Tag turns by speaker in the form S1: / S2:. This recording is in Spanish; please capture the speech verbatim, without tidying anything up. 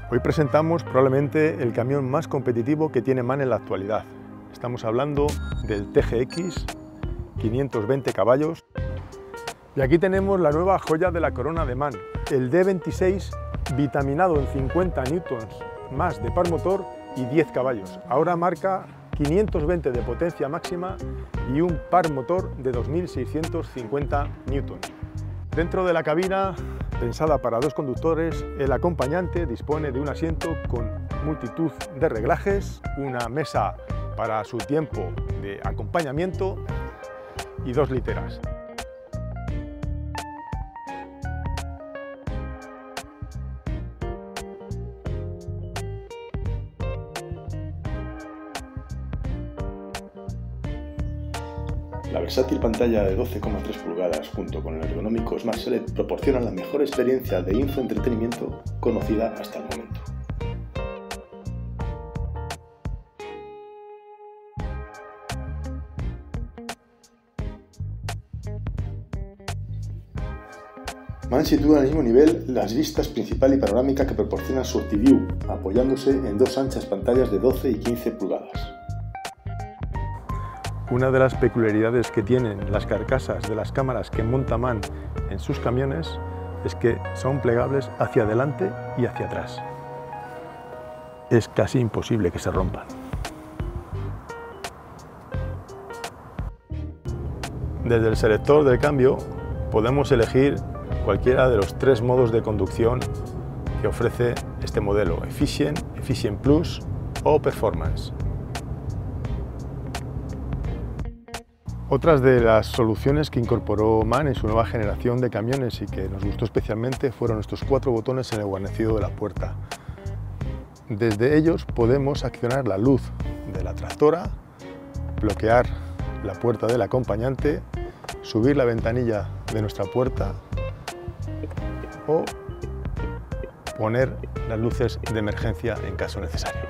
S1: Hoy presentamos probablemente el camión más competitivo que tiene MAN en la actualidad. Estamos hablando del T G X, quinientos veinte caballos. Y aquí tenemos la nueva joya de la corona de MAN, el D veintiséis vitaminado en cincuenta newtons más de par motor y diez caballos. Ahora marca quinientos veinte de potencia máxima y un par motor de dos mil seiscientos cincuenta newtons. Dentro de la cabina, pensada para dos conductores, el acompañante dispone de un asiento con multitud de reglajes, una mesa para su tiempo de acompañamiento y dos literas.
S2: La versátil pantalla de doce coma tres pulgadas junto con el ergonómico Smart Select proporcionan la mejor experiencia de infoentretenimiento conocida hasta el momento. MAN sitúa al mismo nivel las vistas principal y panorámica que proporciona SurtiView, apoyándose en dos anchas pantallas de doce y quince pulgadas.
S1: Una de las peculiaridades que tienen las carcasas de las cámaras que monta MAN en sus camiones es que son plegables hacia adelante y hacia atrás. Es casi imposible que se rompan. Desde el selector del cambio podemos elegir cualquiera de los tres modos de conducción que ofrece este modelo: Efficient, Efficient Plus o Performance. Otras de las soluciones que incorporó MAN en su nueva generación de camiones y que nos gustó especialmente fueron estos cuatro botones en el guarnecido de la puerta. Desde ellos podemos accionar la luz de la tractora, bloquear la puerta del acompañante, subir la ventanilla de nuestra puerta o poner las luces de emergencia en caso necesario.